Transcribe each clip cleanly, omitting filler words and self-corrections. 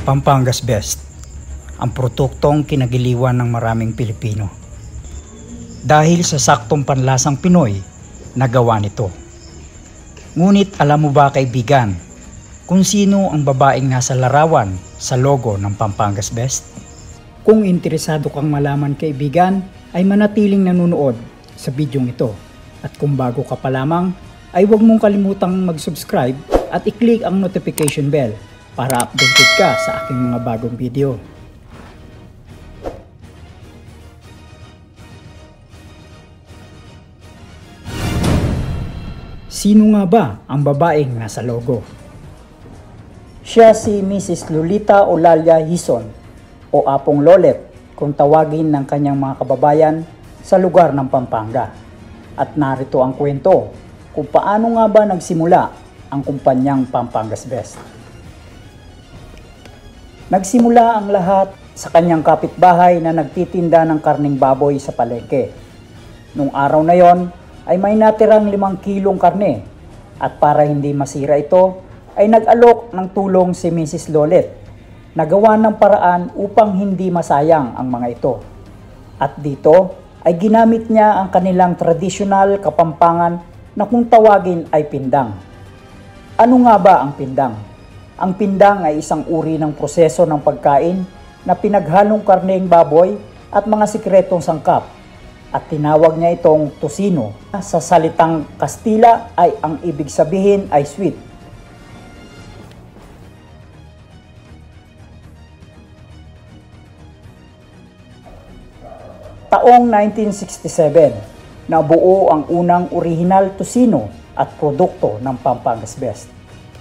Pampangas Best, ang produktong kinagiliwan ng maraming Pilipino. Dahil sa saktong panlasang Pinoy, nagawa nito. Ngunit alam mo ba kaibigan, kung sino ang babaeng nasa larawan sa logo ng Pampangas Best? Kung interesado kang malaman kaibigan, ay manatiling nanonood sa bidyong ito. At kung bago ka pa lamang, ay huwag mong kalimutang mag-subscribe at i-click ang notification bell para updated ka sa aking mga bagong video. Sino nga ba ang babaeng nasa logo? Siya si Mrs. Lolita Eulalia Hizon o Apong Lolet kung tawagin ng kanyang mga kababayan sa lugar ng Pampanga. At narito ang kwento kung paano nga ba nagsimula ang kumpanyang Pampangas Best. Nagsimula ang lahat sa kanyang kapitbahay na nagtitinda ng karning baboy sa palengke. Nung araw na yon ay may natirang 5 kilong karne at para hindi masira ito ay nag-alok ng tulong si Mrs. Lolet na gawa ng paraan upang hindi masayang ang mga ito. At dito ay ginamit niya ang kanilang tradisyonal kapampangan na kung tawagin ay pindang. Ano nga ba ang pindang? Ang pindang ay isang uri ng proseso ng pagkain na pinaghalong karneng baboy at mga sikretong sangkap at tinawag niya itong tosino. Sa salitang Kastila ay ang ibig sabihin ay sweet. Taong 1967, nabuo ang unang original tosino at produkto ng Pampangas Best.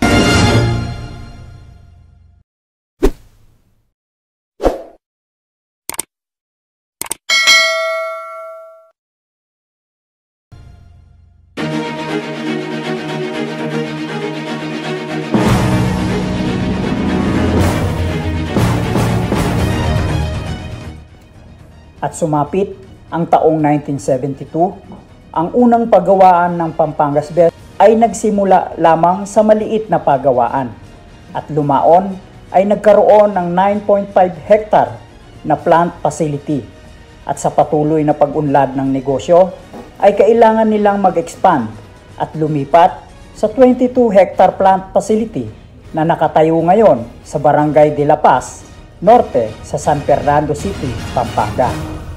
At sumapit ang taong 1972, ang unang paggawaan ng Pampangas Best ay nagsimula lamang sa maliit na pagawaan at lumaon ay nagkaroon ng 9.5 hectare na plant facility at sa patuloy na pag-unlad ng negosyo ay kailangan nilang mag-expand at lumipat sa 22 hectare plant facility na nakatayo ngayon sa Barangay de la Paz, Norte sa San Fernando City, Pampanga.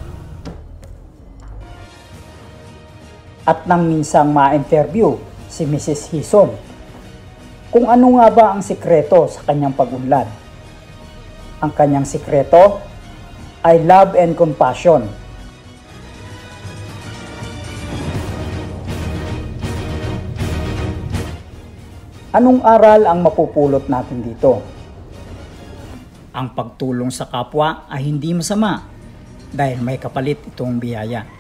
At nang minsang ma-interview si Mrs. Hizon kung ano nga ba ang sikreto sa kanyang pag-unlad. Ang kanyang sikreto ay love and compassion. Anong aral ang mapupulot natin dito? Ang pagtulong sa kapwa ay hindi masama dahil may kapalit itong biyaya.